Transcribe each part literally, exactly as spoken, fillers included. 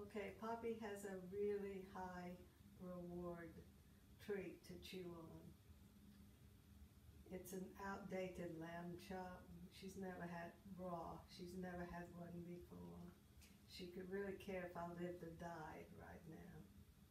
Okay, Poppy has a really high reward treat to chew on. It's an outdated lamb chop. She's never had raw. She's never had one before. She could really care if I lived or died right now.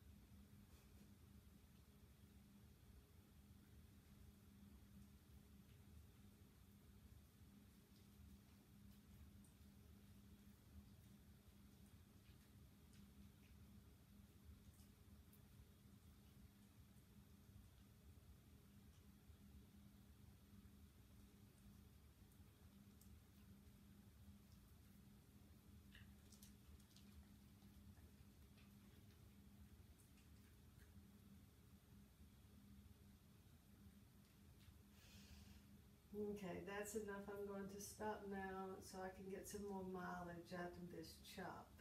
Okay, that's enough. I'm going to stop now so I can get some more mileage out of this chop.